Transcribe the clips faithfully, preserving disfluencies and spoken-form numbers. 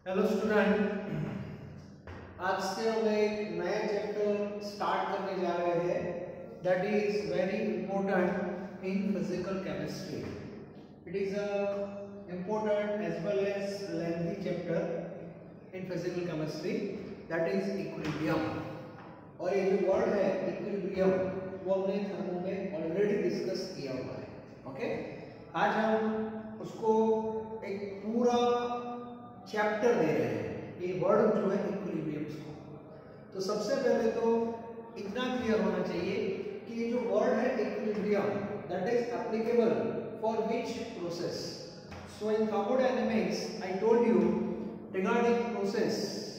Hello student, आज से हम एक नया चैप्टर स्टार्ट करने जा रहे हैं that is very important in physical chemistry. It is a important as well as lengthy chapter in physical chemistry that is equilibrium. और ये जो वर्ड है इक्विलिब्रियम वो हमने थर्मो में ऑलरेडी डिस्कस किया हुआ है। ओके, आज हम उसको एक पूरा चैप्टर दे रहे हैं, ये वर्ड जो है इक्विलिब्रियम्स को। तो सबसे पहले तो इतना क्लियर होना चाहिए कि ये जो वर्ड है equilibrium that is applicable for which process. So in thermodynamics I told you regarding process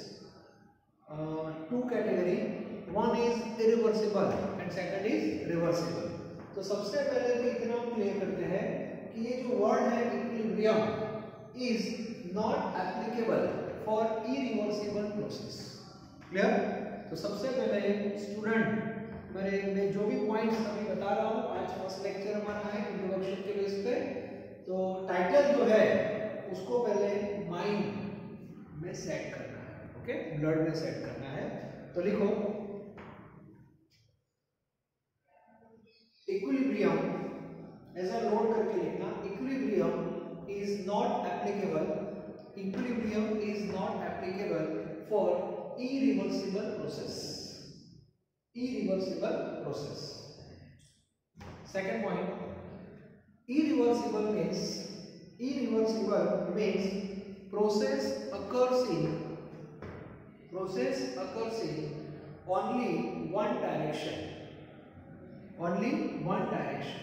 two category, one is irreversible and second is reversible. तो सबसे पहले तो इतना हम क्लियर करते हैं कि ये जो वर्ड है equilibrium is not applicable for irreversible process। Clear? तो सबसे पहले स्टूडेंट मेरे मैं जो भी पॉइंट्स अभी बता रहा हूँ, आज फर्स्ट लेक्चर हमारा है इंट्रोडक्शन के बेस पे। तो टाइटल जो है उसको पहले माइंड में सेट करना है, ओके, ब्लड में सेट करना है। तो लिखो इक्विलिब्रियम, ऐसा नोट करके लिखना, equilibrium is not applicable equilibrium is not applicable for irreversible process irreversible process Second point, irreversible means irreversible means process occurs in process occurs in only one direction only one direction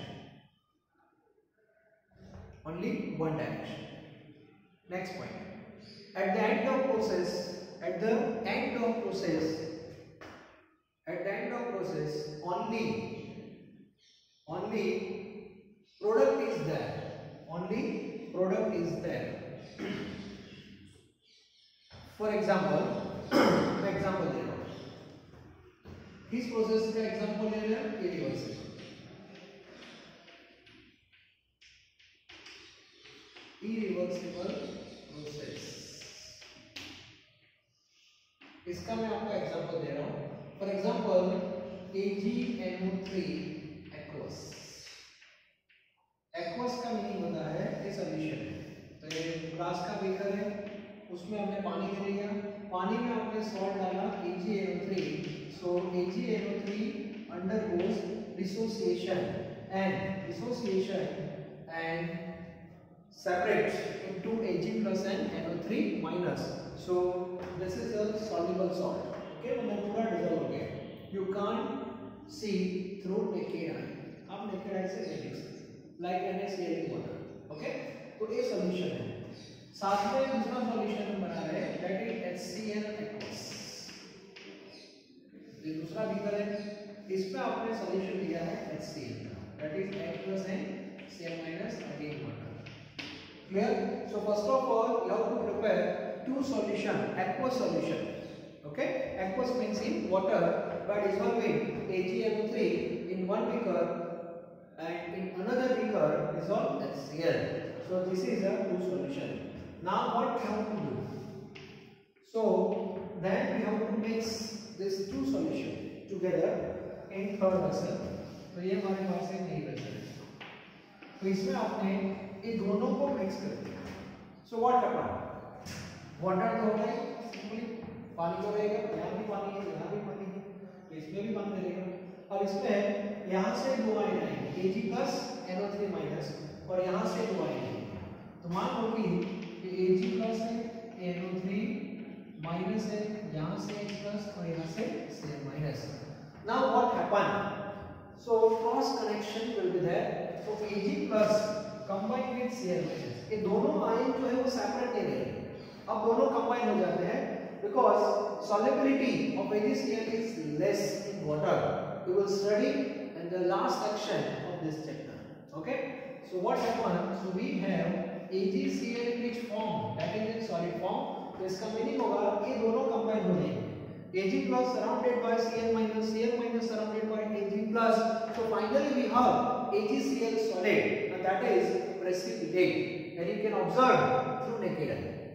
only one direction Next point, at the end of process at the end of process at the end of process only only product is there only product is there For example मैं example दे रहा हूं, किस process का example ले रहे हैं, irreversible. Irreversible process, इसका मैं आपको एग्जांपल दे रहा हूं। For example A G N O three aqueous. Aqueous का मीनिंग होता है ये सॉल्यूशन है। तो ये ग्लास का बीकर है, उसमें हमने पानी दे दिया, पानी में हमने सॉल्ट डाला A G N O three. So A G N O three undergoes dissociation and dissociation and separate into Ag plus and N O three minus. So this is a soluble salt. Okay, मतलब पूरा dissolve हो गया। You can't see through naked eye. आप naked eye से नहीं देख सकते। Like NaCl in water. Okay, तो ये solution है। साथ में दूसरा solution हम बना रहे हैं that is HCl aqueous। ये दूसरा बीकर है, इसमें आपने solution दिया है HCl का, that is H plus and Cl minus again water। Clear? So first of all, you have to prepare two solution, aqueous solution. Okay? Aqueous means in water by dissolving A g N O three in one beaker and in another beaker dissolve HCl. So this is a two solution. Now what we have to do? So then we have to mix these two solution together in third vessel. तो ये हमारे पास एक नई vessel है। तो इसमें आपने ये दोनों को मिक्स कर दिया। सो व्हाट हैपन, वाटर तो होगा ही, सिंपली पानी तो रहेगा, यहाँ भी पानी है, यहाँ भी पानी है, तो इसमें भी पानी रहेगा। और इसमें यहाँ से दो आयन आएंगे, Ag plus N O three minus, और यहाँ से दो आयन आएंगे। तो मान लो कि ये Ag प्लस है, एन ओ थ्री माइनस है, यहाँ से H प्लस और यहाँ से Cl minus. Now what happen, so cross connection will be there. तो Ag plus combine with Cl minus, ये दोनों आयन जो है वो सेपरेट नहीं रहेंगे, अब दोनों कंबाइन हो जाते हैं because solubility of AgCl is less in water. We will study in the last section of this chapter. Okay, so what happens, so we have AgCl in which form, that is in solid form। तो इसका meaning होगा ये दोनों combine हो जाएंगे, Ag plus surrounded by Cl minus, Cl minus surrounded by Ag plus, so finally we have AgCl solid and that is precipitate and you can observe through naked eye।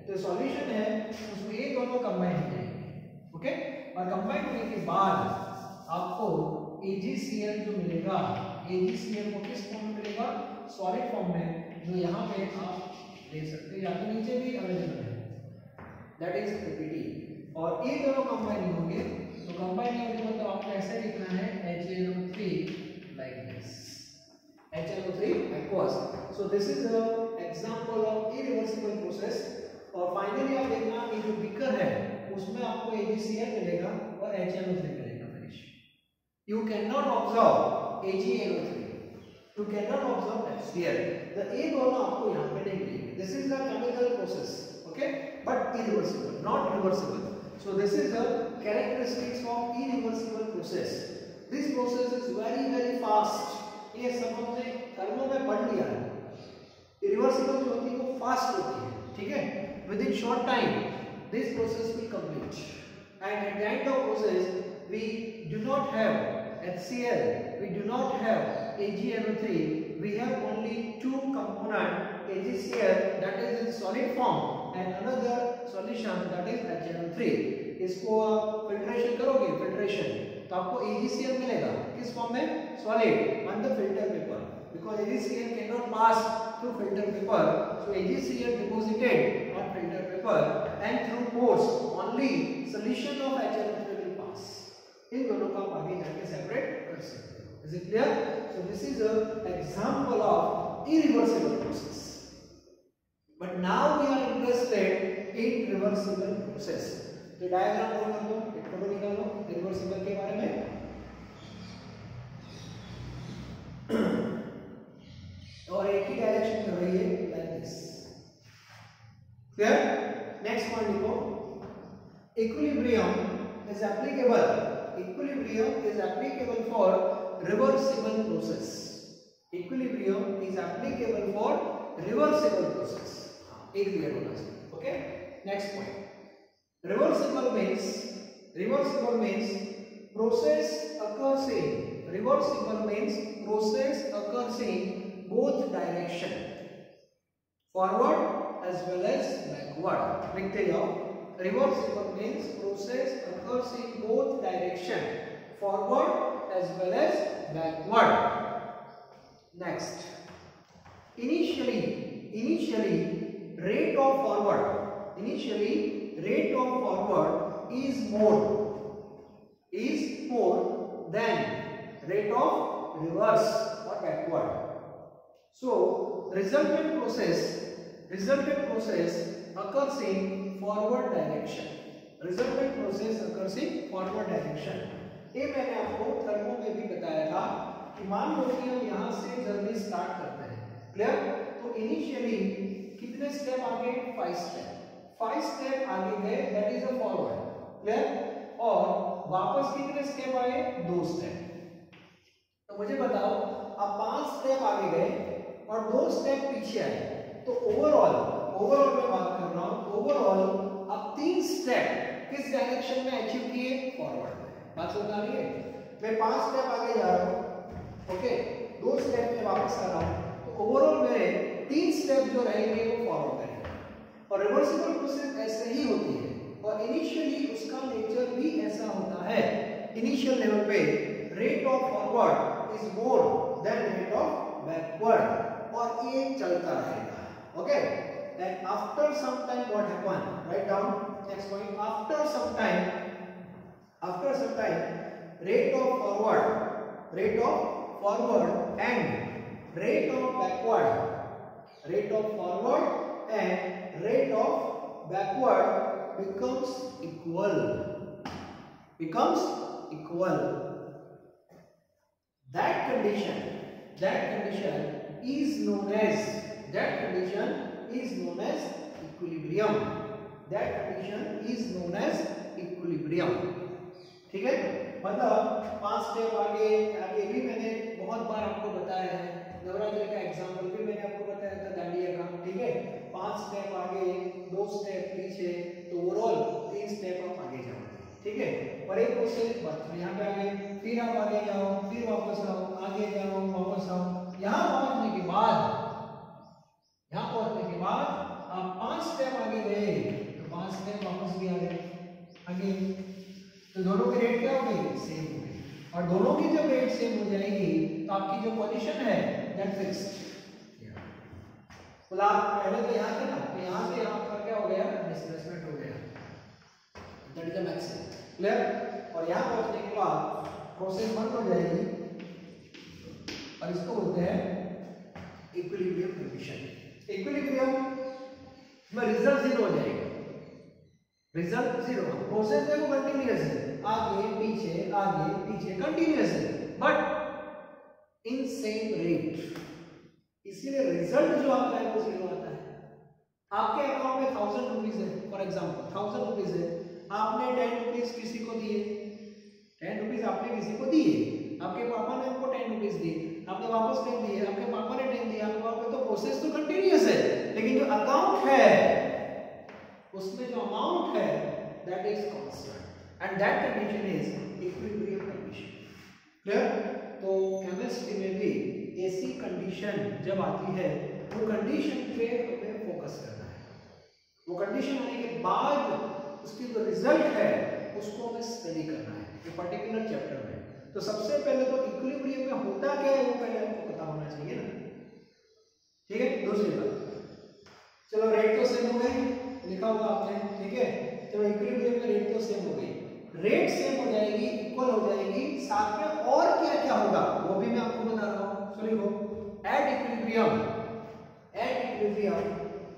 तो solution है उसमें ये दोनों combine हो जाएंगे, okay. और combine होने के बाद आपको ए जी सी एल जो मिलेगा, ए जी सी एल को किस फॉर्म में मिलेगा, सॉलिड फॉर्म में, जो यहाँ पे आप ले सकते हैं, या तो नीचे भी अवेलेबल है, दैट इज पी टी। और ये दोनों कंबाइन नहीं होंगे, तो कंबाइन नहीं होंगे तो आपको ऐसे लिखना है H N O three like this, H N O three aqueous। So this is a example of irreversible process. और फाइनली आप देखना ये जो बीकर है उसमें आपको ए जी सी एल मिलेगा और एच एन ओ थ्री मिलेगा finish. You can not observe A G N O three, you can not observe H C L, the A दोनों आपको यहाँ पे नहीं मिलेंगे। This is the chemical process, okay, but irreversible, not reversible. So this is the characteristics of irreversible process. This process is very very fast. ये सब हमने thermo में पढ़ लिया है। Irreversible जो होती है वो फास्ट होती है, ठीक है। Within short time, this process will complete. And at the end of process, we do not have H C L, we do not have A G N O three. We have only two component A G C L that is in solid form and another solution that is H N O three. इसको आप filtration करोगे, filtration तो आपको A G C L मिलेगा किस form में, solid on the filter paper, because A G C L can not pass through filter paper, so A G C L deposited on filter paper and through pores only solution of H N O three will pass. इन दोनों को आप आगे जाके separate कर सकते हो। Is it clear? So this is a example of irreversible process, but now we are interested in reversible process. तो डायग्राम ड्रॉ कर लो, एक फोटो निकाल लो रिवर्सिबल के बारे में। और एक ही डायरेक्शन में रही है like this, clear? Next point लिखो, equilibrium is applicable, equilibrium is applicable for reversible process, equilibrium is applicable for reversible process. एक क्लियर होना चाहिए, okay. Next point, reversible means, reversible means process occurs in, reversible means process occurs in both direction, forward as well as backward। लिखते जाओ, reversible means process occurs in both direction, forward as well as backward। Next, initially, initially rate of forward, initially rate of forward is more, is more than rate of reverse or backward. So resultant process, resultant process occurs in forward direction, resultant process occurs in forward direction। ये मैंने आपको thermo में भी बताया था कि मान लो कि हम यहाँ से जर्नी स्टार्ट करते हैं, क्लियर? तो इनिशियली कितने स्टेप आगे, फाइव स्टेप, फाइव स्टेप आगे गए, that is a forward, clear? और वापस कितने स्टेप आए, दो स्टेप। तो मुझे बताओ, अब पांच स्टेप आगे गए और दो स्टेप पीछे आए, तो ओवरऑल, ओवरऑल मैं बात कर रहा हूं, ओवरऑल अब तीन स्टेप किस डायरेक्शन में अचीव किए, फॉरवर्ड में। बात समझ आ रही है? मैं पांच स्टेप आगे जा रहा हूं, ओके, दो स्टेप में वापस आ रहा हूं, तो ओवरऑल मेरे तीन स्टेप जो रहेंगे वो फॉरवर्ड रहेंगे। और रिवर्सिबल प्रोसेस ऐसे ही होती है, और इनिशियली उसका नेचर भी ऐसा होता है, इनिशियल लेवल पे rate of forward is more than rate of backward, और ये चलता रहेगा, okay. Then after some time what happen, write down next point, after some time, after some time rate of forward, rate of forward and rate of backward, rate of forward and rate of backward becomes equal, becomes equal. That condition, that condition is known as, that condition is known as equilibrium, that condition is known as equilibrium। ठीक है, मतलब पांच step आगे, आगे भी मैंने बहुत बार आपको बताया है, नवरात्रि का एग्जाम्पल भी मैंने आपको बताया था, डायग्राम, ठीक है। पांच स्टेप आगे, दो स्टेप पीछे, तो ओवरऑल तीन स्टेप आप आगे जाओगे, ठीक है। और एक प्रोसेस बस यहाँ पे आगे, फिर आप आगे जाओ, फिर वापस आओ, आगे जाओ, वापस आओ। यहाँ पहुंचने के बाद, यहाँ पहुंचने के बाद आप पांच स्टेप आगे गए, और दोनों की जब रेट सेम हो जाएगी तो आपकी जो पोजीशन है दैट फिक्स्ड। मतलब पहले तो यहाँ से ना, तो यहाँ से यहाँ पर क्या हो गया, डिस्प्लेसमेंट हो गया, that is the maximum. Clear? और यहाँ पहुंचने के बाद प्रोसेस बंद हो जाएगी और इसको बोलते हैं इक्विलिब्रियम कंडीशन। इक्विलिब्रियम में रिजल्ट जीरो हो जाएगा, रिजल्ट जीरो। प्रोसेस देखो कंटिन्यूअस है, आगे पीछे आगे पीछे कंटिन्यूअस है, बट इन सेम रेट, इसीलिए रिजल्ट जो आता है वो जीरो आता है। आपके अकाउंट में थाउजेंड रुपीज है, फॉर एग्जांपल थाउजेंड रुपीज है, आपने टेन रुपीज किसी को दिए, टेन रुपीज आपने किसी को दिए, आपके पापा ने आपको टेन रुपीज दिए, आपने वापस टेन दिए, आपके पापा ने टेन दिए, आपके पापा, तो प्रोसेस तो कंटिन्यूअस है, लेकिन जो अकाउंट है उसमें जो अमाउंट है that is constant and that condition is equilibrium condition. Clear? तो केमिस्ट्री में भी ऐसी कंडीशन जब आती है वो कंडीशन पे हमें फोकस करना है, वो कंडीशन आने के बाद उसकी जो रिजल्ट है उसको हमें स्टडी करना है एक पर्टिकुलर चैप्टर में। तो सबसे पहले तो इक्विलिब्रियम में होता क्या है वो पहले आपको पता होना चाहिए ना। ठीक है? दूसरी बात, चलो रेट तो सेम हो गए, लिखा होगा आपने, ठीक है? चलो इक्विलिब्रियम में रेट तो सेम हो गई, रेट सेम हो जाएगी, इक्वल हो जाएगी, साथ में और क्या क्या होगा वो भी मैं आपको बता रहा हूं। So लिखो at equilibrium, at equilibrium,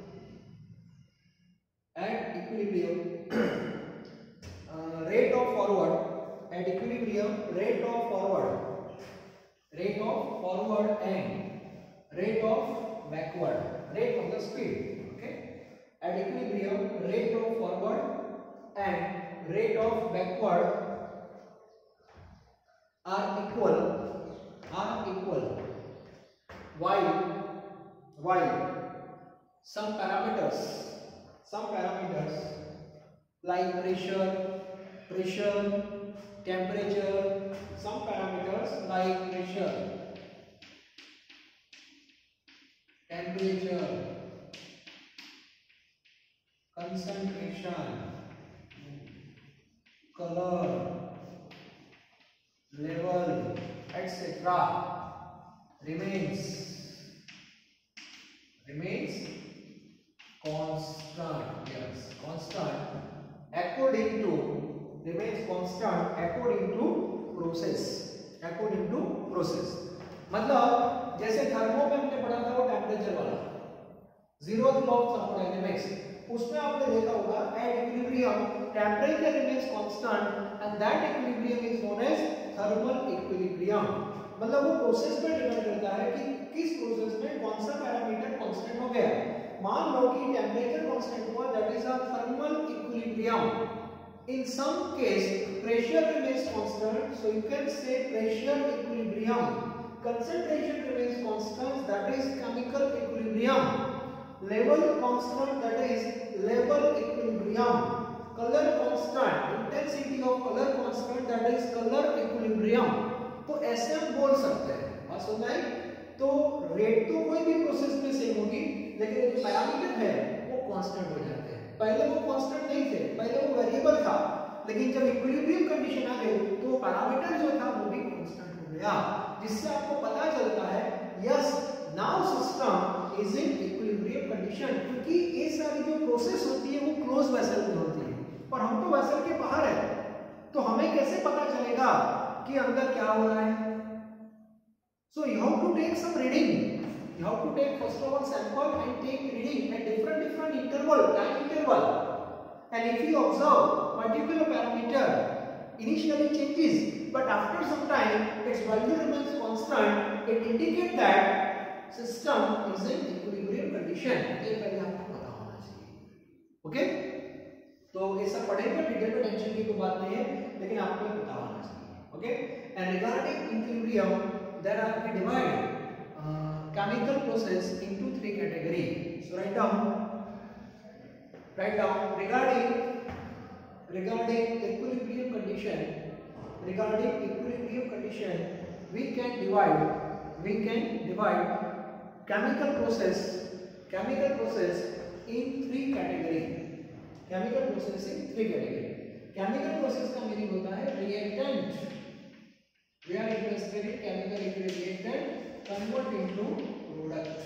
at equilibrium, uh, rate of forward, at equilibrium, rate of forward, rate of forward and rate of backward, rate of the speed, okay? At equilibrium, rate of forward and rate of backward are equal, are equal. While, while some parameters, some parameters like pressure, pressure, temperature, some parameters like pressure, temperature, concentration, color, level, et cetera remains remains constant. Yes, constant according to remains constant according to process, according to process। मतलब जैसे thermo में हमने पढ़ा था वो temperature वाला zero law of thermodynamics, उसमें आपने देखा होगा at equilibrium temperature remains constant and that equilibrium is known as thermal equilibrium. मतलब वो प्रोसेस पर डिपेंड करता है कि किस प्रोसेस में कौन सा पैरामीटर कांस्टेंट हो गया। मान लो कि टेम्परेचर कांस्टेंट हुआ, that is a thermal equilibrium. In some case pressure remains constant, so you can say pressure equilibrium. Concentration remains constant, that is chemical equilibrium. Level constant, that is level equilibrium. Colour constant, intensity of colour constant, that is colour equilibrium. तो ऐसे हम बोल सकते हैं, बात समझ आई? तो rate तो कोई भी प्रोसेस में सेम होगी, लेकिन जो पैरामीटर है वो कांस्टेंट हो जाते हैं। पहले वो कांस्टेंट नहीं थे, पहले वो वेरिएबल था, लेकिन जब इक्विलिब्रियम कंडीशन आ गई तो वो पैरामीटर जो था वो भी कांस्टेंट हो गया, जिससे आपको पता चलता है yes now system is in equilibrium condition. क्योंकि ये सारी जो प्रोसेस होती है वो क्लोज वेसल में होती है और हम तो वेसल के बाहर है, तो हमें कैसे पता चलेगा कि अंदर क्या हो रहा है? So you have to take some reading. You have to take first of all sample and take reading at different different interval, time interval. And if you observe particular parameter initially changes, but after some time its value remains constant, it indicates that system is in equilibrium condition. ये पहले आपको पता होना चाहिए। Okay? तो ये सब पढ़ेंगे, डिटेल में टेंशन की कोई बात नहीं है, लेकिन आपको पता होना चाहिए। Okay? And regarding equilibrium, there are we divide uh, chemical process into three categories. So write down, write down regarding regarding equilibrium condition, regarding equilibrium condition, we can divide we can divide chemical process chemical process in three categories. Chemical process in three categories. Chemical process का meaning होता है reactant We are interested in chemical reactant convert into product.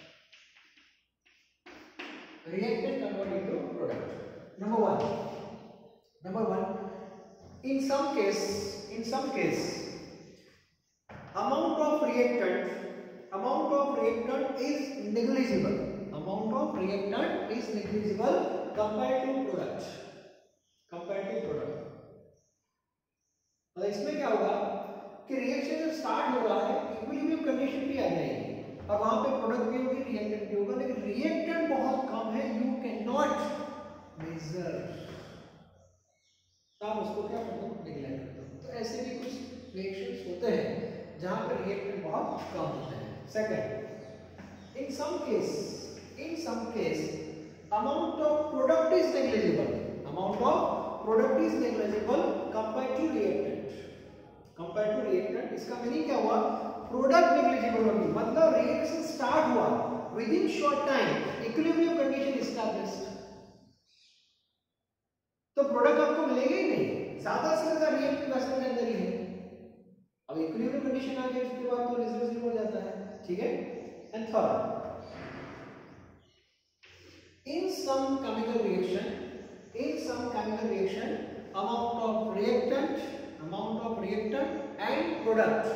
Reactant convert into product. Number one. Number one. In some case, in some case, amount of reactant, amount of reactant is negligible. Amount of reactant is negligible compared to product. Compared to product. तो इसमें क्या होगा कि reaction जब start हो रहा है equilibrium condition भी आ जाएगी और वहां पे प्रोडक्ट भी होगी रिएक्टेंट भी होगा, लेकिन रिएक्टेंट बहुत कम है, यू कैन नॉट मेजर, आप उसको क्या करते हो नेग्लेक्ट करते हो। तो ऐसे भी कुछ रिएक्शंस होते हैं जहां पर रिएक्टेंट बहुत कम होते हैं। Second, in some case in some case amount of product is negligible, amount of product is negligible compare to reactant, compare to reactant. इसका मीनिंग क्या हुआ, प्रोडक्ट नेग्लिजिबल होगी मतलब रिएक्शन स्टार्ट हुआ within short time equilibrium condition established, तो product आपको मिलेगा ही नहीं, ज्यादा से ज्यादा रिएक्टिव वेसल के अंदर ही है। अब इक्विलिब्रियम कंडीशन आ गई उसके बाद तो रिजल्ट हो जाता है, ठीक है। And third, in some chemical reaction in some chemical reaction amount of reactant amount of reactant and product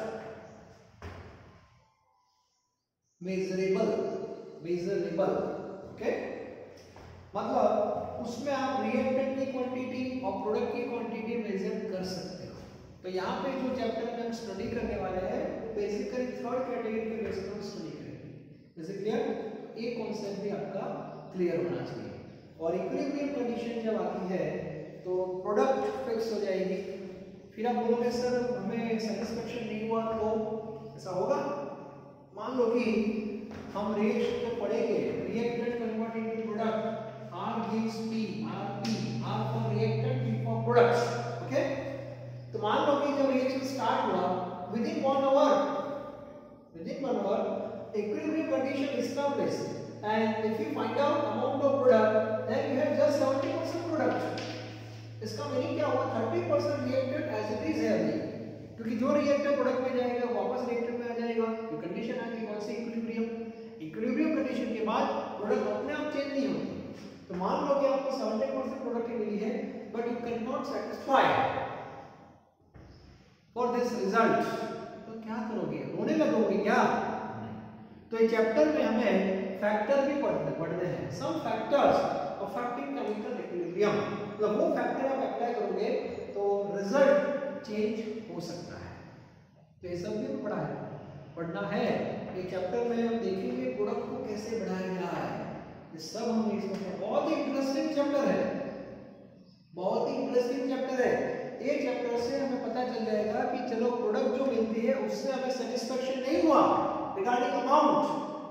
measurable measurable okay, मतलब उसमें आप रिएक्टेंट की क्वांटिटी और प्रोडक्ट की क्वांटिटी मेजर कर सकते हो। तो यहाँ पे जो चैप्टर में हम स्टडी करने वाले हैं वो बेसिकली थर्ड कैटेगरी के बेस पर स्टडी करेंगे। जैसे क्लियर, ये कॉन्सेप्ट भी आपका क्लियर होना चाहिए। और इक्विलिब्रियम कंडीशन जब आती है तो प्रोडक्ट फिक्स हो जाएगी, फिर आप बोलोगे सर हमें सेटिस्फेक्शन नहीं हुआ, तो ऐसा होगा। मान लो कि हम रिएक्शन को पढ़ेंगे, reactant convert into product, R gives P, R P, R for reactant, P for products, okay? तो मान लो कि जब रिएक्शन स्टार्ट हुआ within one hour within one hour equilibrium condition established and if you find out amount of product then you have just seventy percent product. इसका meaning क्या हुआ, thirty percent reactant as it is है अभी, क्योंकि जो reactant product में जाएगा वापस रिएक्टेंट में आ जाएगा। ये कंडीशन आ गई कौन सी, इक्विलिब्रियम। इक्विलिब्रियम कंडीशन के बाद प्रोडक्ट अपने आप चेंज नहीं होती। तो मान लो कि आपको सेवेंटी परसेंट प्रोडक्ट मिली है but you can not satisfy for this result, तो क्या करोगे, रोने लगोगे क्या? तो ये चैप्टर में हमें फैक्टर भी पढ़ने पढ़ने हैं, some factors affecting chemical equilibrium, मतलब वो फैक्टर आप अप्लाई करोगे तो रिजल्ट चेंज हो सकता है। तो ये सब भी पढ़ा है पढ़ना है। ये चैप्टर में हम देखेंगे प्रोडक्ट को कैसे बढ़ाया जा रहा है, ये सब हम इसमें, बहुत ही इंटरेस्टिंग चैप्टर है, बहुत ही इंटरेस्टिंग चैप्टर है। ये चैप्टर से हमें पता चल जाएगा कि चलो प्रोडक्ट जो मिलती है उससे हमें सेटिस्फेक्शन नहीं हुआ रिगार्डिंग अमाउंट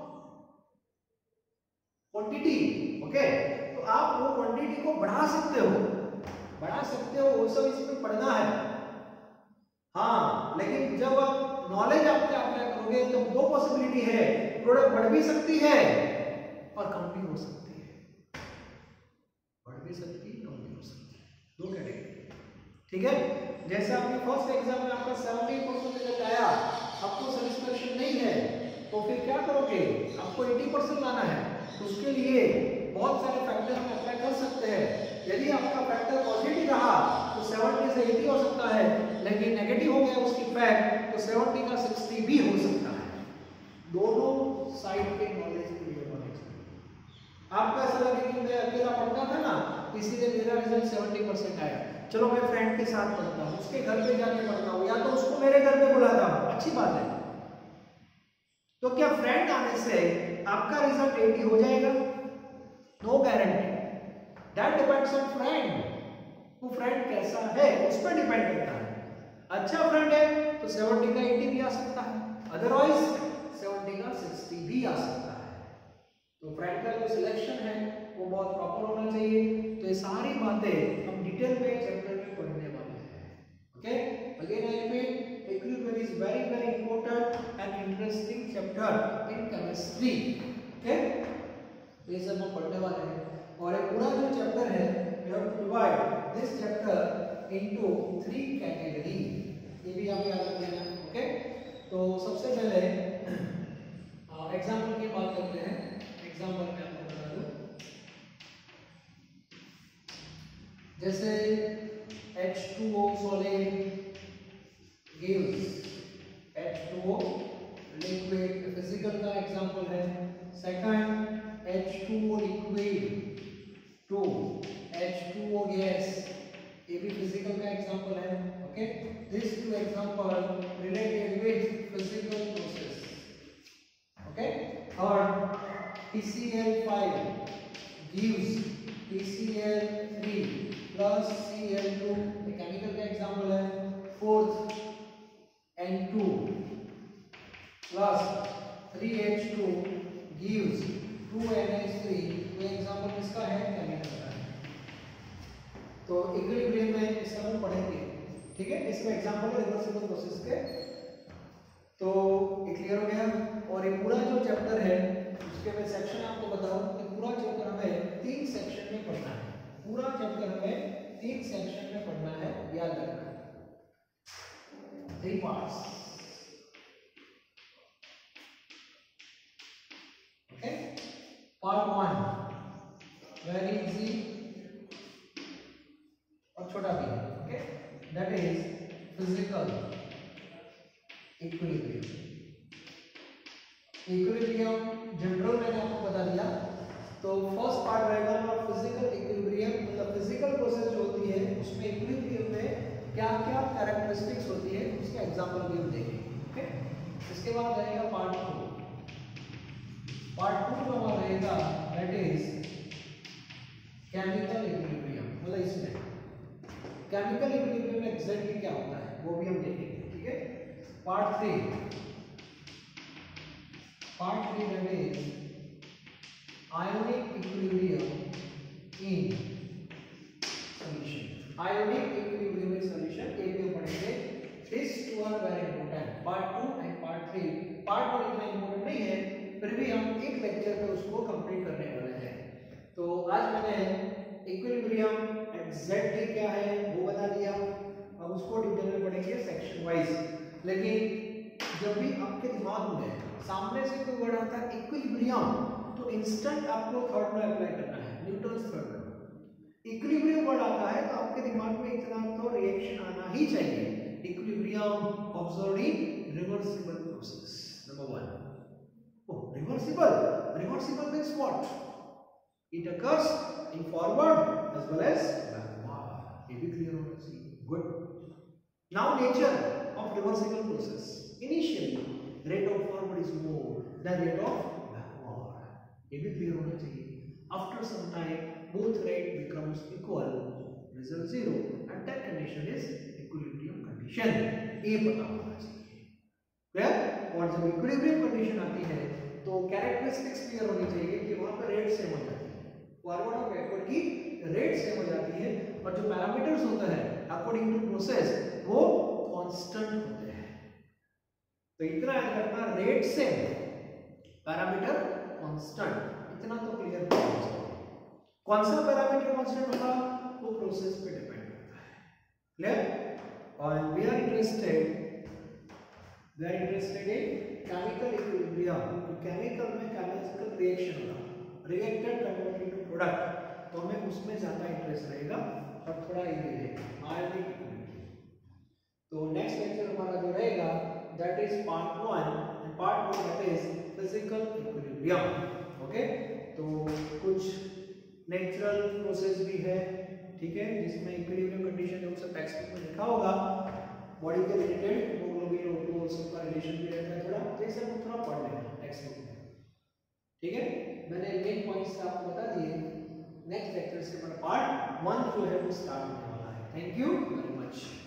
क्वांटिटी, ओके, तो आप वो क्वांटिटी को बढ़ा सकते हो बढ़ा सकते हो वो सब इसमें पढ़ना है। हाँ, लेकिन जब आप नॉलेज आपके अप्लाई करोगे तो दो पॉसिबिलिटी है, प्रोडक्ट बढ़ भी सकती है और कम भी हो सकती है, बढ़ भी सकती है कम भी हो सकती है, दो कैटेगरी, ठीक है। जैसे आपके फर्स्ट एग्जाम में आपका सेवेंटी परसेंट आया, आपको सेटिस्फेक्शन नहीं है, तो फिर क्या करोगे, आपको अस्सी परसेंट लाना है। तो उसके लिए बहुत सारे फैक्टर हम अप्लाई कर सकते हैं। यदि आपका फैक्टर पॉजिटिव रहा तो सेवेंटी से अस्सी हो सकता है, लेकिन नेगेटिव हो गया उसकी फैक्ट तो सेवेंटी का सिक्सटी भी हो सकता है। दोनों साइड के नॉलेज क्लियर होने चाहिए। आपको ऐसा लगे कि मैं अकेला पढ़ता था ना इसीलिए मेरा रिजल्ट सेवेंटी परसेंट आया, चलो मैं फ्रेंड के साथ पढ़ता हूँ, उसके घर पे जाके पढ़ता हूँ, या तो उसको मेरे घर पे बुलाता हूँ, अच्छी बात है। तो क्या फ्रेंड आने से आपका रिजल्ट अस्सी हो जाएगा? No guarantee, that depends on friend. वो फ्रेंड कैसा है उस पर डिपेंड करता है। अच्छा फ्रेंड है तो सेवेंटी का अस्सी भी आ सकता है, अदरवाइज सेवेंटी का सिक्सटी भी आ सकता है। तो फ्रेंड का जो सिलेक्शन है वो बहुत प्रॉपर होना चाहिए। तो ये सारी बातें हम डिटेल में चैप्टर में पढ़ने वाले हैं, okay. Again I repeat, equilibrium is very very important and interesting chapter in chemistry, okay. ये सब हम पढ़ने वाले हैं और ये पूरा जो चैप्टर है we have to divide this chapter into three category, ये भी आप याद रख लेना। ओके, तो सबसे पहले एग्जाम्पल की बात करते हैं। एग्जाम्पल में आपको बता दूं, जैसे H two O solid gives H two O liquid, physical का एग्जाम्पल है। Second H two O liquid to H two O gas, ये भी फिजिकल का एग्जाम्पल है। Okay, this two example related with physical process. Okay, और P C l five gives P C l three plus C l two, ये chemical का example है। Fourth N two plus three H two gives two N H three, ये example किसका है? Chemical का है। तो इक्विलिब्रियम में इसका हम पढ़ेंगे, ठीक है। इसका एग्जांपल है रिवर्सिबल प्रोसेस के। तो ये क्लियर हो गया। और ये पूरा जो चैप्टर है उसके मैं सेक्शन आपको बताऊं कि पूरा चैप्टर हमें तीन सेक्शन में पढ़ना है। पूरा चैप्टर हमें तीन सेक्शन में पढ़ना है, याद रखना। Three parts. Okay, part one very easy और छोटा भी है। Okay, that is physical equilibrium. Equilibrium general मैंने आपको बता दिया। तो फर्स्ट पार्ट रहेगा हमारा फिजिकल इक्विलिब्रियम, मतलब फिजिकल प्रोसेस जो होती है उसमें इक्विलिब्रियम में क्या क्या कैरेक्टरिस्टिक्स होती है उसके एग्जांपल भी हम देखेंगे। ओके, इसके बाद रहेगा पार्ट टू। पार्ट टू जो हमारा रहेगा दैट इज केमिकल इक्विलिब्रियम, मतलब इसमें केमिकल इक्विलिब्रियम में एग्जैक्टली क्या होता है वो भी हम देखेंगे। ठीक है, part three part three that is ionic equilibrium in solution. Ionic equilibrium in solution ये भी हम पढ़ेंगे। This two are very important, part two and part three. Part one इतना इंपॉर्टेंट नहीं है, फिर भी हम एक लेक्चर में उसको कंप्लीट करने वाले हैं। तो आज मैंने इक्विलिब्रियम एग्जैक्टली क्या है वो बता दिया। अब उसको डिटेल में पढ़ेंगे सेक्शन वाइज। लेकिन जब भी आपके दिमाग में सामने से कोई वर्ड आता है इक्विलिब्रियम, तो इंस्टेंट आपको थर्ड लॉ अप्लाई करना है, Newton's third law. Equilibrium word आता है तो आपके दिमाग में इतना तो रिएक्शन आना ही चाहिए। Equilibrium observed in reversible process, number one. Oh, reversible. Reversible means what? It occurs in forward as well as backward. ये भी clear होना चाहिए. Good. Now nature of reversible process. Initially, rate of forward is more than rate of backward. ये भी clear होना चाहिए. After some time, both rate becomes equal. Result zero, and that condition is equilibrium condition. ये पता होना चाहिए. Clear? और जब इक्विलिब्रियम कंडीशन आती है तो कैरेक्टरिस्टिक्स क्लियर होनी चाहिए कि वहां पर रेट सेम हो जाती है, फॉरवर्ड और बैकवर्ड की रेट सेम हो जाती है, और जो पैरामीटर्स होता है अकॉर्डिंग टू प्रोसेस वो कांस्टेंट होते हैं। तो इतना याद रखना, रेट सेम, पैरामीटर कांस्टेंट, इतना तो क्लियर होना चाहिए। कौन सा पैरामीटर कांस्टेंट होगा वो प्रोसेस पे डिपेंड करता है। क्लियर? और we are interested we are interested in chemical equilibrium. तो केमिकल में केमिकल रिएक्शन होगा, रिएक्टेड कन्वर्ट इनटू प्रोडक्ट, तो हमें उसमें ज्यादा इंटरेस्ट रहेगा और थोड़ा ये रहेगा आयोनिक इक्विलिब्रियम। तो नेक्स्ट लेक्चर हमारा जो रहेगा that is part one, and part one that is physical equilibrium. Okay, तो कुछ नेचुरल प्रोसेस भी है, ठीक है, जिसमें इक्विलिब्रियम कंडीशन जो सब टेक्स्ट बुक में लिखा होगा, बॉडी के रिलेटेड हीमोग्लोबिन और सबका रिलेशन भी रहता है थोड़ा, तो इसे हम थोड़ा पढ़ लेना टेक्स्ट बुक में। ठीक है, मैंने मेन पॉइंट्स आपको बता दिए। नेक्स्ट लेक्चर से हमारा पार्ट वन जो है वो स्टार्ट होने वाला है। Thank you very much.